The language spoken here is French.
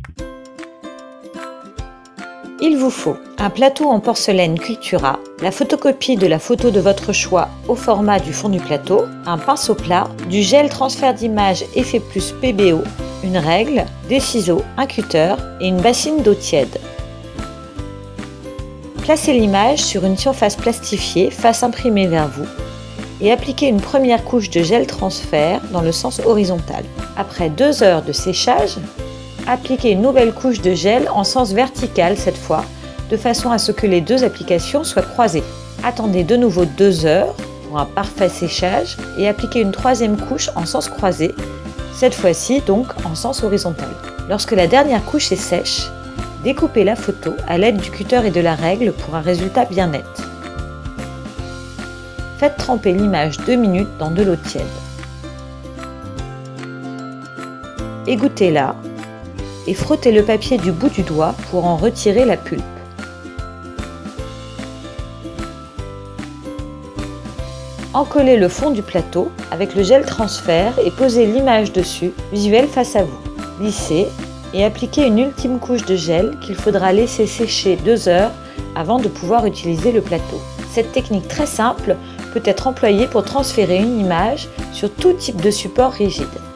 Il vous faut un plateau en porcelaine Cultura, la photocopie de la photo de votre choix au format du fond du plateau, un pinceau plat, du gel transfert d'image Effet Plus PBO, une règle, des ciseaux, un cutter et une bassine d'eau tiède. Placez l'image sur une surface plastifiée face imprimée vers vous et appliquez une première couche de gel transfert dans le sens horizontal. Après 2 heures de séchage, appliquez une nouvelle couche de gel en sens vertical cette fois, de façon à ce que les deux applications soient croisées. Attendez de nouveau 2 heures pour un parfait séchage et appliquez une troisième couche en sens croisé, cette fois-ci donc en sens horizontal. Lorsque la dernière couche est sèche, découpez la photo à l'aide du cutter et de la règle pour un résultat bien net. Faites tremper l'image 2 minutes dans de l'eau tiède. Égouttez-la et frottez le papier du bout du doigt pour en retirer la pulpe. Encollez le fond du plateau avec le gel transfert et posez l'image dessus, visuelle face à vous. Lissez et appliquez une ultime couche de gel qu'il faudra laisser sécher 2 heures avant de pouvoir utiliser le plateau. Cette technique très simple peut être employée pour transférer une image sur tout type de support rigide.